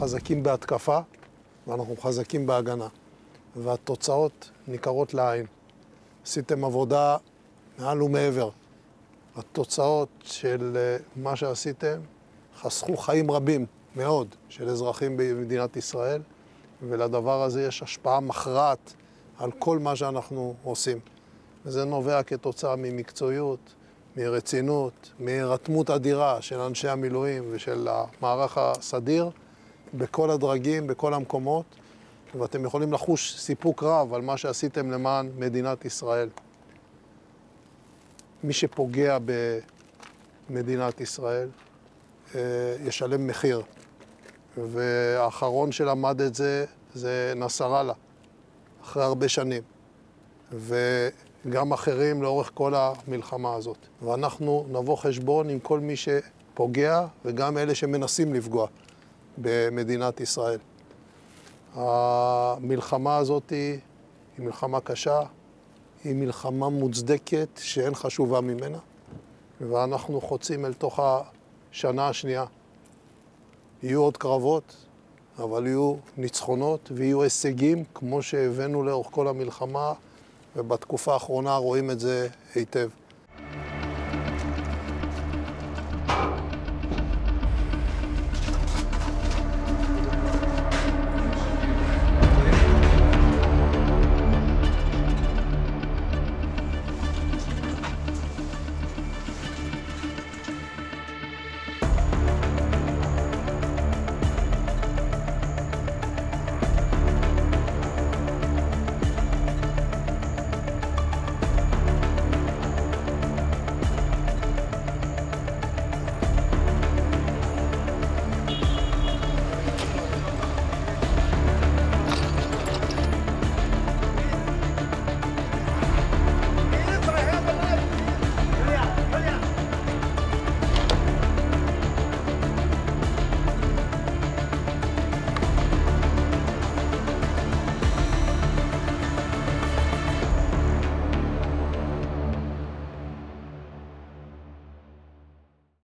חזקים בהתקפה ואנחנו חזקים בהגנה. והתוצאות ניכרות לעין. עשיתם עבודה מעל ומעבר. התוצאות של מה שעשיתם חסכו חיים רבים מאוד של אזרחים במדינת ישראל, ולדבר הזה יש השפעה מכרעת על כל מה שאנחנו עושים. וזה נובע כתוצאה ממקצועיות, מרצינות, מהירתמות אדירה של אנשי המילואים ושל המערך הסדיר בכל הדרגים, בכל המקומות, ואתם יכולים לחוש סיפוק רב על מה שעשיתם למען מדינת ישראל. מי שפוגע במדינת ישראל ישלם מחיר, והאחרון שלמד את זה זה נסראללה, אחרי הרבה שנים, וגם אחרים לאורך כל המלחמה הזאת. ואנחנו נבוא חשבון עם כל מי שפוגע וגם אלה שמנסים לפגוע במדינת ישראל. המלחמה הזאת היא מלחמה קשה, היא מלחמה מוצדקת שאין חשובה ממנה, ואנחנו חוצים אל תוך השנה השנייה. יהיו עוד קרבות, אבל יהיו ניצחונות ויהיו הישגים כמו שהבאנו לאורך כל המלחמה, ובתקופה האחרונה רואים את זה היטב.